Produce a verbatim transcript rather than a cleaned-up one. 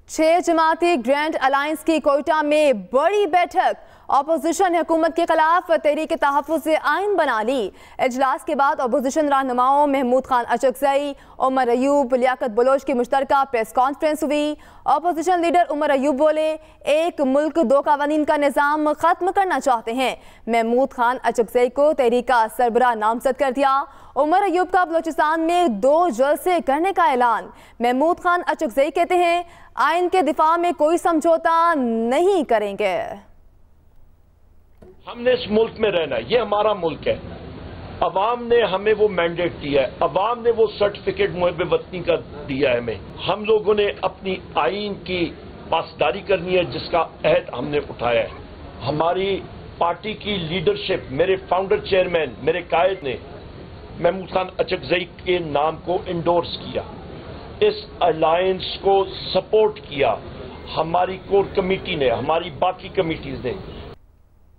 छह जमाती grand alliance की कोयटा में बड़ी बैठक। अपोजिशन हुकूमत के खिलाफ तहरीक तहफ़्फ़ुज़ आइन बना ली। इजलास के बाद अपोजिशन रहनुमाओं महमूद खान अचकज़ई, उमर अयूब, लियाकत बलोच की मुश्तरका प्रेस कॉन्फ्रेंस हुई। अपोजिशन लीडर उमर अयूब बोले, एक मुल्क दो कानून का निज़ाम ख़त्म करना चाहते हैं। महमूद खान अचकज़ई को तहरीक का सरबराह नामज़द कर दिया। उमर अयूब का बलोचिस्तान में दो जलसे करने का ऐलान। महमूद खान अचकज़ई कहते हैं, आइन के दिफा में कोई समझौता नहीं करेंगे। हमने इस मुल्क में रहना है, ये हमारा मुल्क है। अवाम ने हमें वो मैंडेट दिया है, अवाम ने वो सर्टिफिकेट मुहब वतनी का दिया है हमें। हम लोगों ने अपनी आइन की पासदारी करनी है, जिसका अहद हमने उठाया है। हमारी पार्टी की लीडरशिप, मेरे फाउंडर चेयरमैन, मेरे कायद ने महमूद खान अचकज़ई के नाम को इंडोर्स किया, इस अलायंस को सपोर्ट किया। हमारी कोर कमेटी ने, हमारी बाकी कमेटीज ने